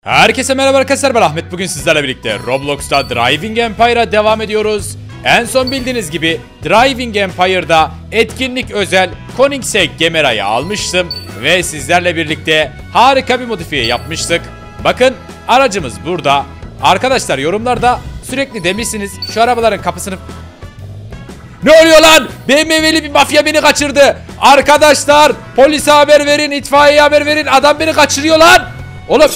Herkese merhaba arkadaşlar, ben Ahmet. Bugün sizlerle birlikte Roblox'ta Driving Empire'a devam ediyoruz. En son bildiğiniz gibi Driving Empire'da etkinlik özel Koenigsegg Gemmera'yı almıştım. Ve sizlerle birlikte harika bir modifiye yapmıştık. Bakın, aracımız burada. Arkadaşlar, yorumlarda sürekli demişsiniz şu arabaların kapısını... Ne oluyor lan? BMW'li bir mafya beni kaçırdı. Arkadaşlar, polise haber verin, itfaiyeye haber verin. Adam beni kaçırıyor lan. Oğlum,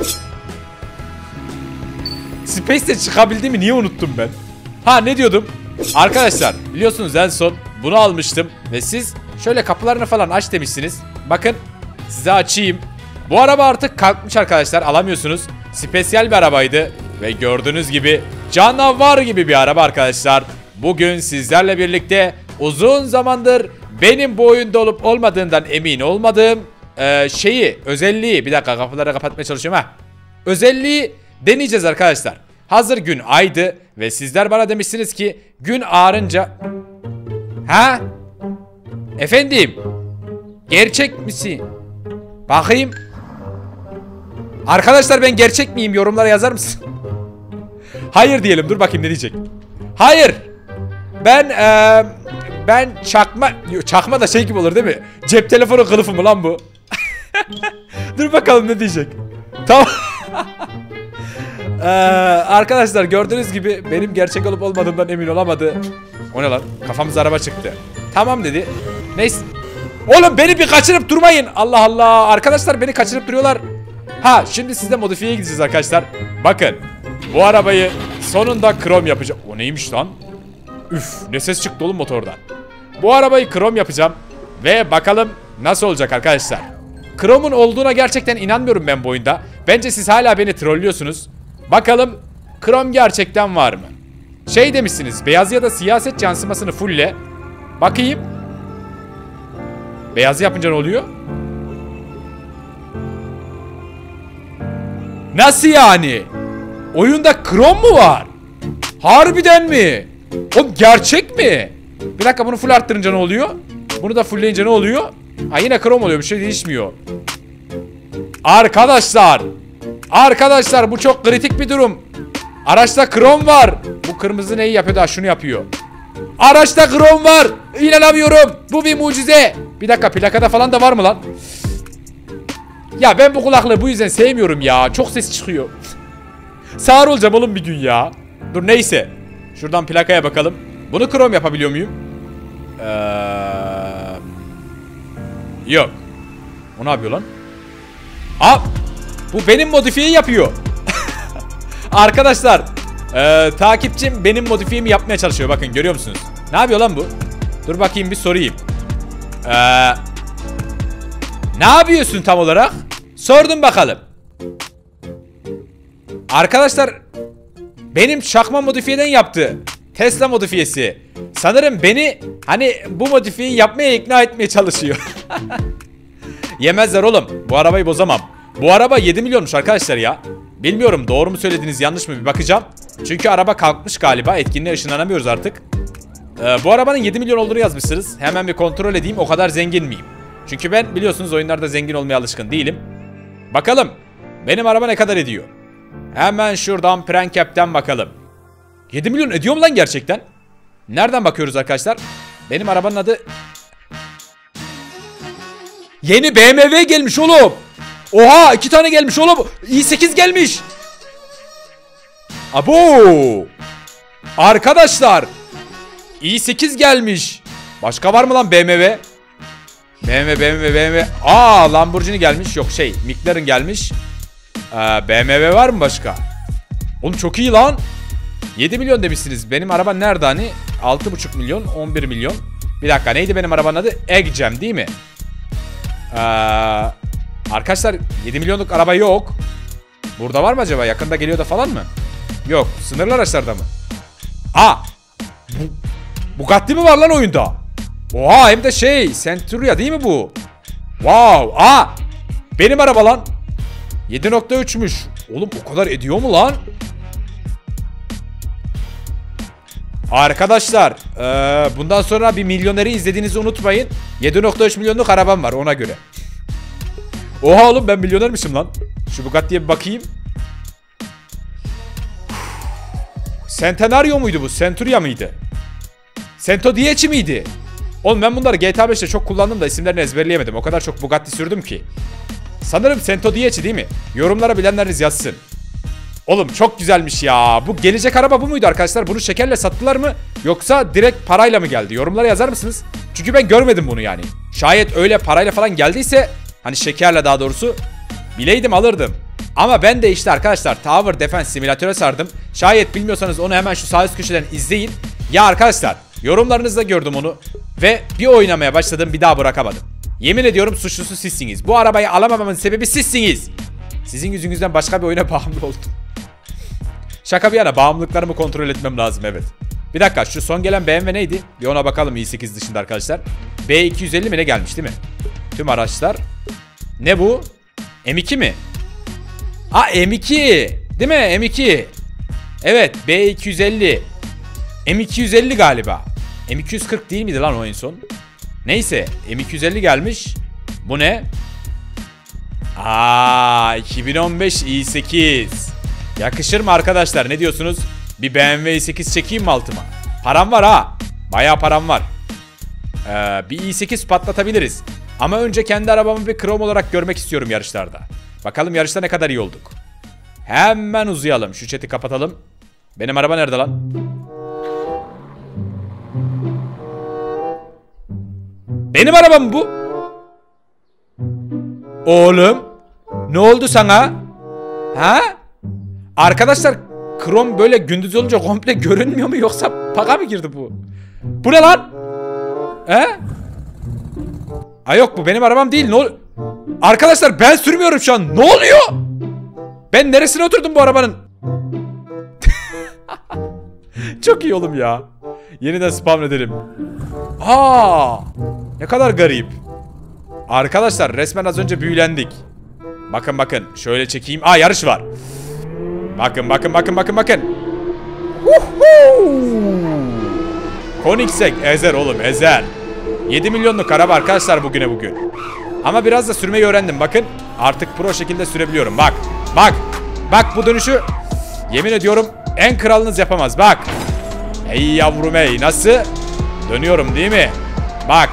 Space'de çıkabildiğimi niye unuttum ben? Ha, ne diyordum? Arkadaşlar, biliyorsunuz en son bunu almıştım ve siz şöyle kapılarını falan aç demişsiniz. Bakın, size açayım. Bu araba artık kalkmış arkadaşlar, alamıyorsunuz. Spesiyel bir arabaydı ve gördüğünüz gibi canavar gibi bir araba arkadaşlar. Bugün sizlerle birlikte uzun zamandır benim bu oyunda olup olmadığından emin olmadığım özelliği, bir dakika kapıları kapatmaya çalışıyorum ha. Özelliği deneyeceğiz arkadaşlar. Hazır gün aydı ve sizler bana demişsiniz ki gün ağarınca... Ha? Efendim? Gerçek misin? Bakayım. Arkadaşlar, ben gerçek miyim? Yorumlara yazar mısın? Hayır diyelim, dur bakayım ne diyecek. Hayır. Ben çakma da şey gibi olur değil mi? Cep telefonu kılıfı mı lan bu? Dur bakalım ne diyecek. Tamam. Arkadaşlar, gördüğünüz gibi benim gerçek olup olmadığımdan emin olamadı. O ne lan? Kafamıza araba çıktı. Tamam dedi. Neyse. Oğlum, beni bir kaçırıp durmayın. Allah Allah. Arkadaşlar, beni kaçırıp duruyorlar. Ha, şimdi sizde modifiyeye gideceğiz arkadaşlar. Bakın, bu arabayı sonunda krom yapacağım. O neymiş lan? Üf, ne ses çıktı oğlum motordan. Bu arabayı krom yapacağım. Ve bakalım nasıl olacak arkadaşlar. Kromun olduğuna gerçekten inanmıyorum ben bu oyunda. Bence siz hala beni trollüyorsunuz. Bakalım krom gerçekten var mı? Şey demişsiniz, beyaz ya da siyaset yansımasını fulle. Bakayım. Beyazı yapınca ne oluyor? Nasıl yani? Oyunda krom mu var? Harbiden mi? O gerçek mi? Bir dakika, bunu full arttırınca ne oluyor? Bunu da fullleyince ne oluyor? Ha, yine krom oluyor, bir şey değişmiyor. Arkadaşlar, bu çok kritik bir durum. Araçta krom var. Bu kırmızı neyi yapıyor da şunu yapıyor. Araçta krom var. İnanamıyorum. Bu bir mucize. Bir dakika, plakada falan da var mı lan? Ya ben bu kulaklığı bu yüzden sevmiyorum ya. Çok ses çıkıyor. Sağır olacağım oğlum bir gün ya. Dur, neyse. Şuradan plakaya bakalım. Bunu krom yapabiliyor muyum? Yok. O ne yapıyor lan? Aa, bu benim modifiyeyi yapıyor. Arkadaşlar, takipçim benim modifiyemi yapmaya çalışıyor. Bakın, görüyor musunuz? Ne yapıyor lan bu? Dur bakayım, bir sorayım. Ne yapıyorsun tam olarak? Sordum bakalım. Arkadaşlar, benim çakma modifiyeden yaptı. Tesla modifiyesi. Sanırım beni hani bu modifiyeyi yapmaya ikna etmeye çalışıyor. Yemezler oğlum. Bu arabayı bozamam. Bu araba 7 milyonmuş arkadaşlar ya. Bilmiyorum, doğru mu söylediniz, yanlış mı, bir bakacağım. Çünkü araba kalkmış galiba. Etkinliğe ışınlanamıyoruz artık. Bu arabanın 7 milyon olduğunu yazmışsınız. Hemen bir kontrol edeyim, o kadar zengin miyim? Çünkü ben biliyorsunuz oyunlarda zengin olmaya alışkın değilim. Bakalım benim araba ne kadar ediyor? Hemen şuradan Prankap'ten bakalım. 7 milyon ediyor mu lan gerçekten? Nereden bakıyoruz arkadaşlar? Benim arabanın adı... Yeni BMW gelmiş oğlum. Oha, 2 tane gelmiş oğlum. i8 gelmiş. Abo. Arkadaşlar, i8 gelmiş. Başka var mı lan BMW? BMW. Aa, Lamborghini gelmiş. Yok, McLaren gelmiş. BMW var mı başka? Oğlum çok iyi lan. 7 milyon demişsiniz. Benim araba nerede hani? 6,5 milyon, 11 milyon. Bir dakika, neydi benim arabanın adı? Eggcam değil mi? Arkadaşlar, 7 milyonluk araba yok. Burada var mı acaba? Yakında geliyor da falan mı? Yok. Sınırlı araçlarda mı? Aa! Bugatti mi var lan oyunda? Oha, hem de Centuria değil mi bu? Wow! Aa! Benim araba lan. 7.3'müş. Oğlum, o kadar ediyor mu lan? Arkadaşlar, bundan sonra bir milyoneri izlediğinizi unutmayın. 7.3 milyonluk arabam var ona göre. Oha oğlum, ben milyonermişim lan. Şu Bugatti'ye bir bakayım. Centenario muydu bu? Centuria mıydı? Cento Dieci miydi? Oğlum ben bunları GTA 5'te çok kullandım da isimlerini ezberleyemedim. O kadar çok Bugatti sürdüm ki. Sanırım Cento Dieci değil mi? Yorumlara bilenleriniz yazsın. Oğlum çok güzelmiş ya. Bu gelecek araba bu muydu arkadaşlar? Bunu şekerle sattılar mı? Yoksa direkt parayla mı geldi? Yorumlara yazar mısınız? Çünkü ben görmedim bunu yani. Şayet öyle parayla falan geldiyse, hani şekerle daha doğrusu, bileydim alırdım. Ama ben de işte arkadaşlar Tower Defense Simülatör'e sardım. Şayet bilmiyorsanız onu hemen şu sağ üst köşeden izleyin. Ya arkadaşlar yorumlarınızda gördüm onu. Ve bir oynamaya başladım, bir daha bırakamadım. Yemin ediyorum suçlusu sizsiniz. Bu arabayı alamamamın sebebi sizsiniz. Sizin yüzünüzden başka bir oyuna bağımlı oldum. Şaka bir yana, bağımlılıklarımı kontrol etmem lazım, evet. Bir dakika, şu son gelen BMW neydi? Bir ona bakalım i8 dışında arkadaşlar. B250 mi ne gelmiş değil mi? Tüm araçlar. Ne bu? M2 mi? Aa M2. Değil mi? M2. Evet B250. M250 galiba. M240 değil miydi lan o en son? Neyse M250 gelmiş. Bu ne? Aa 2015 i8. Yakışır mı arkadaşlar, ne diyorsunuz? Bir BMW i8 çekeyim mi altıma? Param var ha. Bayağı param var. Bir i8 patlatabiliriz. Ama önce kendi arabamı bir krom olarak görmek istiyorum yarışlarda. Bakalım yarışta ne kadar iyi olduk. Hemen uzayalım. Şu chat'i kapatalım. Benim araba nerede lan? Benim arabam bu. Oğlum. Ne oldu sana? Ha? Arkadaşlar krom böyle gündüz olunca komple görünmüyor mu, yoksa paka mı girdi bu? Bu ne lan? He? Ay yok, bu benim arabam değil. Ne oluyor? Arkadaşlar ben sürmüyorum şu an. Ne oluyor? Ben neresine oturdum bu arabanın? Çok iyi oğlum ya. Yeniden spam edelim. Aa! Ne kadar garip. Arkadaşlar resmen az önce büyülendik. Bakın bakın. Şöyle çekeyim. Aa yarış var. Bakın bakın bakın bakın bakın. Koenigsegg ezer oğlum, ezer. 7 milyonluk araba arkadaşlar bugüne bugün. Ama biraz da sürmeyi öğrendim. Bakın artık pro şekilde sürebiliyorum. Bak bak bak, bu dönüşü yemin ediyorum en kralınız yapamaz. Bak. Ey yavrum ey, nasıl? Dönüyorum değil mi? Bak.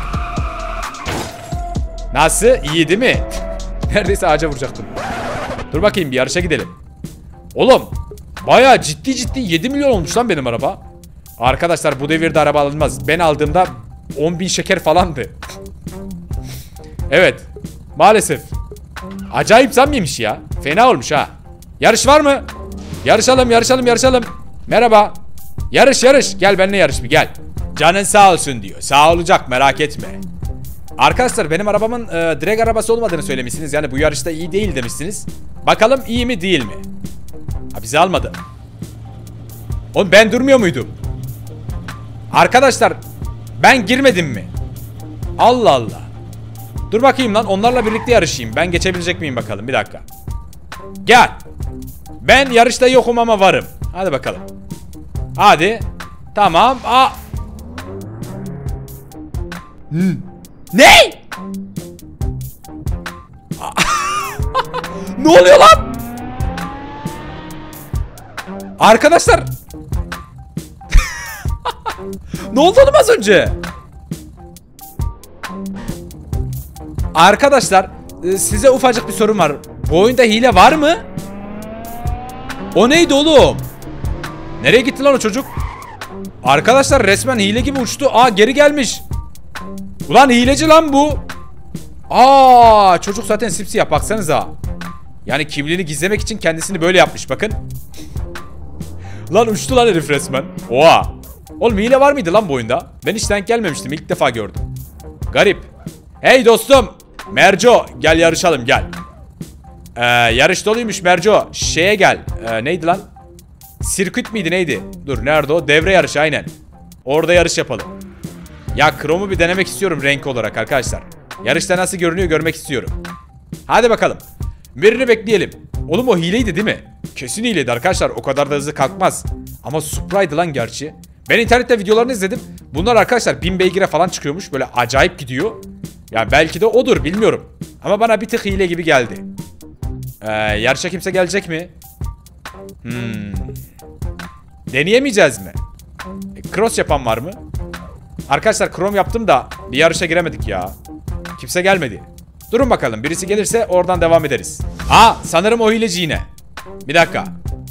Nasıl? İyi değil mi? Neredeyse ağaca vuracaktım. Dur bakayım, bir yarışa gidelim. Oğlum bayağı ciddi 7 milyon olmuş lan benim araba. Arkadaşlar bu devirde araba alınmaz. Ben aldığımda 10.000 şeker falandı. Evet. Maalesef. Acayip zam yemiş ya. Fena olmuş ha. Yarış var mı? Yarışalım yarışalım yarışalım. Merhaba. Yarış yarış. Gel benimle yarış bir gel. Canın sağ olsun diyor. Sağ olacak, merak etme. Arkadaşlar benim arabamın drag arabası olmadığını söylemişsiniz. Yani bu yarışta iyi değil demişsiniz. Bakalım iyi mi değil mi? Ha, bizi almadı. Oğlum ben durmuyor muydum? Arkadaşlar ben girmedim mi? Allah Allah. Dur bakayım lan, onlarla birlikte yarışayım. Ben geçebilecek miyim bakalım, bir dakika. Gel. Ben yarışta yokum ama varım. Hadi bakalım. Hadi. Tamam. Aa. Ne? Ne oluyor lan? Arkadaşlar. Ne oldu oğlum az önce? Arkadaşlar size ufacık bir sorum var. Bu oyunda hile var mı? O neydi oğlum? Nereye gitti lan o çocuk? Arkadaşlar resmen hile gibi uçtu. Aa geri gelmiş. Ulan hileci lan bu. Aa çocuk zaten sipsiyah, baksanıza. Yani kimliğini gizlemek için kendisini böyle yapmış, bakın. Lan uçtu lan herif resmen. Oha. Oğlum hile var mıydı lan bu oyunda? Ben hiç denk gelmemiştim, ilk defa gördüm. Garip. Hey dostum Merco, gel yarışalım gel. Yarış doluymuş Merco. Şeye gel. Neydi lan? Sirküt miydi neydi? Dur nerede o? Devre yarışı aynen. Orada yarış yapalım. Ya kromu bir denemek istiyorum renk olarak arkadaşlar. Yarışta nasıl görünüyor görmek istiyorum. Hadi bakalım. Birini bekleyelim. Oğlum o hileydi değil mi? Kesin hileydi arkadaşlar. O kadar da hızlı kalkmaz. Ama Supra'ydı lan gerçi. Ben internette videolarını izledim. Bunlar arkadaşlar 1000 beygire falan çıkıyormuş. Böyle acayip gidiyor. Ya belki de odur, bilmiyorum. Ama bana bir tık hile gibi geldi. Yarışa kimse gelecek mi? Deneyemeyeceğiz mi? Cross yapan var mı? Arkadaşlar Chrome yaptım da bir yarışa giremedik ya. Kimse gelmedi. Durun bakalım, birisi gelirse oradan devam ederiz. Sanırım o hileci yine. Bir dakika.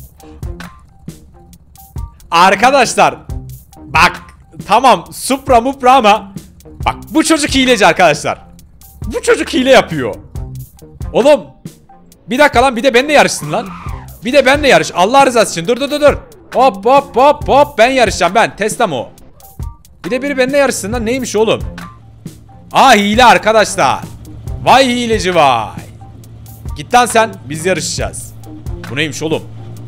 Arkadaşlar bak, tamam Supra mupra ama bak, bu çocuk hileci arkadaşlar. Bu çocuk hile yapıyor. Oğlum bir dakika lan, bir de benimle yarışsın lan. Bir de benimle yarış, Allah rızası için. Dur. Hop ben yarışacağım, ben Teslam o. Bir de biri benimle yarışsın lan, neymiş oğlum? Hile arkadaşlar. Vay hileci vay. Git lan sen, biz yarışacağız. Bu neymiş oğlum?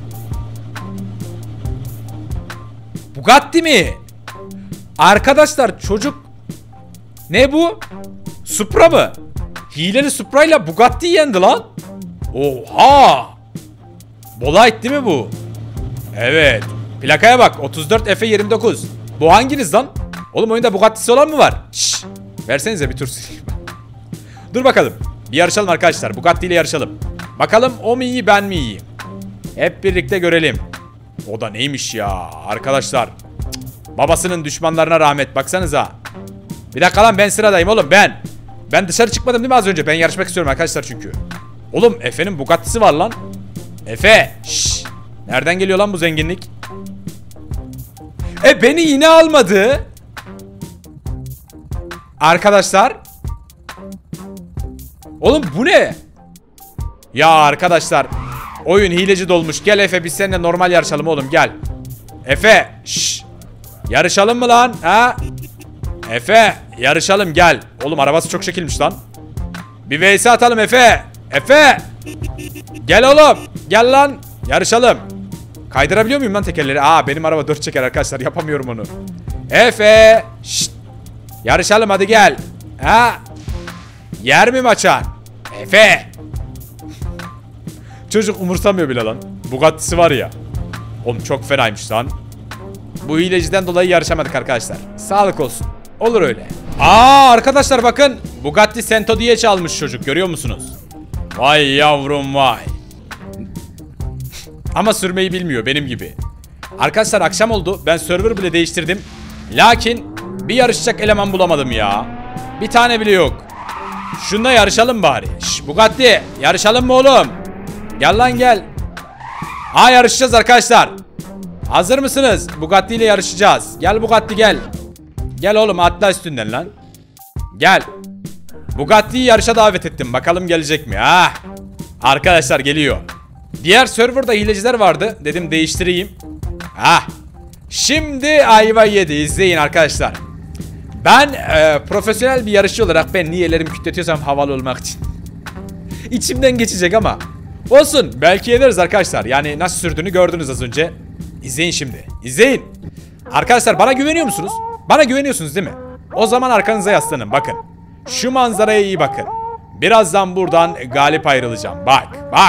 Bugatti mi? Arkadaşlar çocuk... Ne bu? Supra mı? Hileli Supra ile Bugatti yendi lan. Oha! Bolide değil mi bu? Evet. Plakaya bak, 34F29. Bu hanginiz lan? Oğlum oyunda Bugatti'si olan mı var? Şşş. Versenize bir tur sileyim. Dur bakalım. Bir yarışalım arkadaşlar. Bugatti ile yarışalım. Bakalım o mu iyi, ben mi iyiyim? Hep birlikte görelim. O da neymiş ya arkadaşlar. Babasının düşmanlarına rahmet, baksanıza. Bir dakika lan, ben sıradayım oğlum, ben. Ben dışarı çıkmadım değil mi az önce? Ben yarışmak istiyorum arkadaşlar çünkü. Oğlum Efe'nin Bugatti'si var lan. Efe. Şşş. Nereden geliyor lan bu zenginlik? Beni yine almadı. Arkadaşlar. Oğlum bu ne? Ya arkadaşlar, oyun hileci dolmuş. Gel Efe, biz seninle normal yarışalım oğlum, gel. Efe. Şşş. Yarışalım mı lan? Ha? Efe yarışalım, gel. Oğlum arabası çok şekilmiş lan. Bir vs atalım Efe. Efe. Gel oğlum. Gel lan. Yarışalım. Kaydırabiliyor muyum lan tekerleri? Benim araba 4 çeker arkadaşlar, yapamıyorum onu. Efe. Şşt. Yarışalım hadi gel. Yer mi maçan? Efe. Çocuk umursamıyor bile lan. Bugatti'si var ya. Oğlum çok fenaymış lan. Bu hileciden dolayı yarışamadık arkadaşlar. Sağlık olsun. Olur öyle. Arkadaşlar bakın. Bugatti Sento diye çalmış çocuk, görüyor musunuz? Vay yavrum vay. Ama sürmeyi bilmiyor benim gibi. Arkadaşlar akşam oldu. Ben server bile değiştirdim. Lakin bir yarışacak eleman bulamadım ya. Bir tane bile yok. Şununla yarışalım bari. Şş, Bugatti yarışalım mı oğlum? Gel lan gel. Yarışacağız arkadaşlar. Hazır mısınız? Bugatti ile yarışacağız. Gel Bugatti gel. Gel oğlum, atla üstünden lan. Gel. Bugatti'yi yarışa davet ettim. Bakalım gelecek mi? Arkadaşlar geliyor. Diğer serverda hileciler vardı. Dedim değiştireyim. Şimdi ayva yedi. İzleyin arkadaşlar. Ben profesyonel bir yarışçı olarak ben niye ellerimi kütletiyorsam havalı olmak için. İçimden geçecek ama. Olsun. Belki yeneriz arkadaşlar. Yani nasıl sürdüğünü gördünüz az önce. İzleyin şimdi. İzleyin. Arkadaşlar bana güveniyor musunuz? Bana güveniyorsunuz değil mi? O zaman arkanıza yaslanın. Bakın. Şu manzaraya iyi bakın. Birazdan buradan galip ayrılacağım. Bak.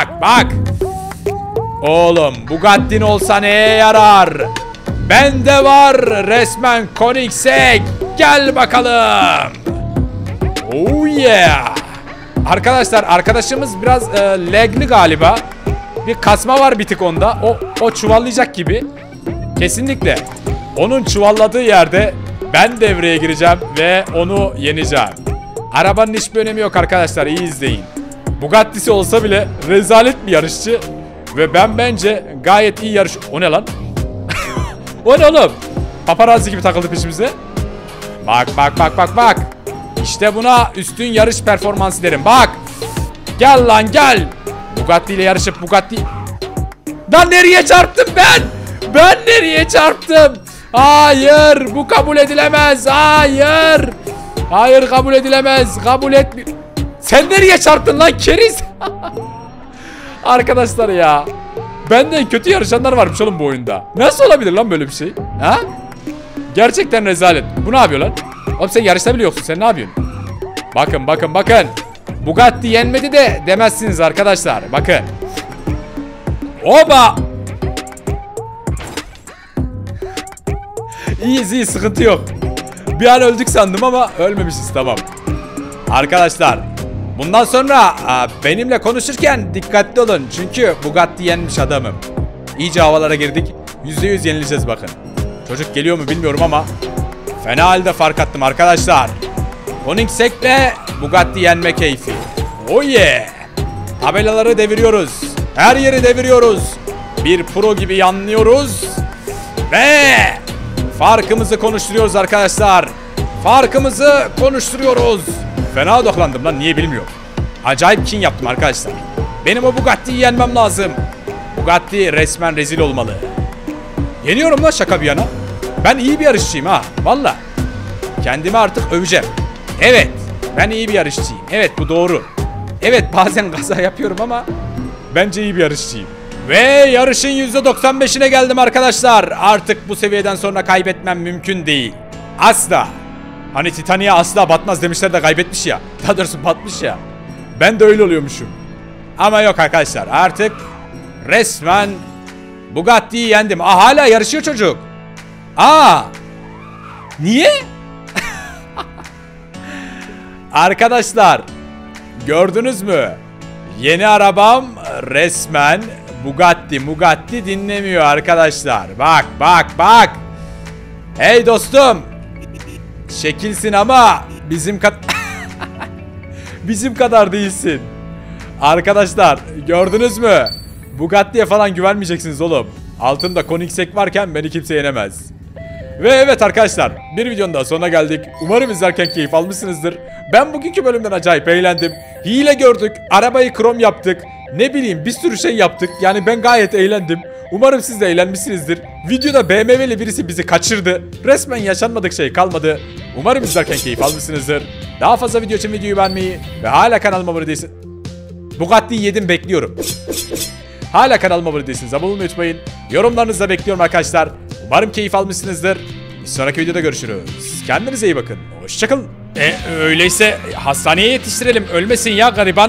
Oğlum Bugatti'nin olsa neye yarar? Bende var resmen Koenigsegg. Gel bakalım. Oh yeah. Arkadaşlar arkadaşımız biraz lag'li galiba. Bir kasma var bir tık onda. O çuvallayacak gibi. Kesinlikle. Onun çuvalladığı yerde ben devreye gireceğim ve onu yeneceğim. Arabanın hiçbir önemi yok arkadaşlar, iyi izleyin. Bugatti'si olsa bile rezalet bir yarışçı. Ve ben bence gayet iyi yarış... O ne lan? O ne oğlum? Paparazzi gibi takıldı peşimize. Bak. İşte buna üstün yarış performansı derim. Bak. Gel lan gel. Bugatti ile yarışıp Bugatti... Lan nereye çarptım ben? Ben nereye çarptım? Hayır, bu kabul edilemez. Hayır kabul edilemez. Kabul etmi... Sen nereye çarptın lan keriz? Arkadaşlar ya. Benden kötü yarışanlar varmış oğlum bu oyunda. Nasıl olabilir lan böyle bir şey? Gerçekten rezalet. Bu ne yapıyor lan? Oğlum sen yarışta bile yoksun. Sen ne yapıyorsun? Bakın. Bugatti yenmedi de demezsiniz arkadaşlar. Bakın. Oba. İyi sıkıntı yok. Bir an öldük sandım ama ölmemişiz, tamam. Arkadaşlar bundan sonra benimle konuşurken dikkatli olun. Çünkü Bugatti yenmiş adamım. İyice havalara girdik. %100 yenileceğiz bakın. Çocuk geliyor mu bilmiyorum ama fena halde fark attım arkadaşlar. Koenigsegg ve Bugatti yenme keyfi. Oh yeah. Tabelaları deviriyoruz. Her yeri deviriyoruz. Bir pro gibi yanlıyoruz. Ve farkımızı konuşturuyoruz arkadaşlar. Farkımızı konuşturuyoruz. Fena odaklandım lan, niye bilmiyorum. Acayip kin yaptım arkadaşlar. Benim o Bugatti'yi yenmem lazım. Bugatti resmen rezil olmalı. Yeniyorum lan şaka bir yana. Ben iyi bir yarışçıyım ha. Valla. Kendimi artık öveceğim. Evet. Ben iyi bir yarışçıyım. Evet, bu doğru. Evet, bazen kaza yapıyorum ama bence iyi bir yarışçıyım. Ve yarışın %95'ine geldim arkadaşlar. Artık bu seviyeden sonra kaybetmem mümkün değil. Asla. Hani Titanic'e asla batmaz demişler de kaybetmiş ya. Daha doğrusu batmış ya. Ben de öyle oluyormuşum. Ama yok arkadaşlar, artık resmen Bugatti'yi yendim. Hala yarışıyor çocuk. Niye? Arkadaşlar, gördünüz mü? Yeni arabam resmen Bugatti dinlemiyor arkadaşlar. Bak. Hey dostum. Şekilsin ama bizim kadar değilsin. Arkadaşlar, gördünüz mü? Bugatti'ye falan güvenmeyeceksiniz oğlum. Altında Koenigsegg varken beni kimse yenemez. Ve evet arkadaşlar, bir videonun daha sonuna geldik. Umarım izlerken keyif almışsınızdır. Ben bugünkü bölümden acayip eğlendim. Hile gördük, arabayı krom yaptık. Ne bileyim, bir sürü şey yaptık. Yani ben gayet eğlendim. Umarım siz de eğlenmişsinizdir. Videoda BMW'li birisi bizi kaçırdı. Resmen yaşanmadık şey kalmadı. Umarım izlerken keyif almışsınızdır. Daha fazla video için videoyu beğenmeyi ve hala kanalıma abone değilsiniz. Bugatti'yi yedim, bekliyorum. Hala kanalıma abone değilsiniz, abone olmayı unutmayın. Yorumlarınızı da bekliyorum arkadaşlar. Umarım keyif almışsınızdır. Bir sonraki videoda görüşürüz. Kendinize iyi bakın. Hoşçakalın. Öyleyse hastaneye yetiştirelim. Ölmesin ya gariban.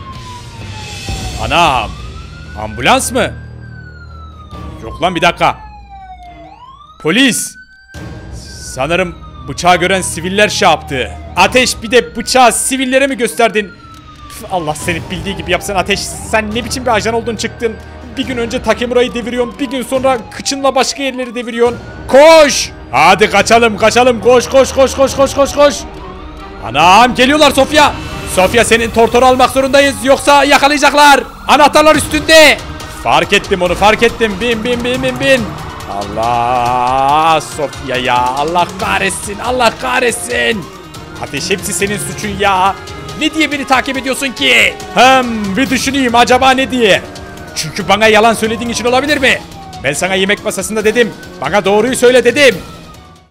Anam. Ambulans mı? Yok lan, bir dakika. Polis. Sanırım bıçağı gören siviller şey yaptı. Ateş, bir de bıçağı sivillere mi gösterdin? Allah seni bildiği gibi yapsın Ateş. Sen ne biçim bir ajan oldun çıktın? Bir gün önce Takemura'yı deviriyorsun. Bir gün sonra kıçınla başka yerleri deviriyorsun. Koş! Hadi kaçalım. Koş. Anam, geliyorlar Sofya. Sofya, senin tortoru almak zorundayız. Yoksa yakalayacaklar. Anahtarlar üstünde. Fark ettim onu, fark ettim. Bin. Allah, Sofya ya. Allah kahretsin. Ateş, hepsi senin suçun ya. Ne diye beni takip ediyorsun ki? Bir düşüneyim, acaba ne diye? Çünkü bana yalan söylediğin için olabilir mi? Ben sana yemek masasında dedim. Bana doğruyu söyle dedim.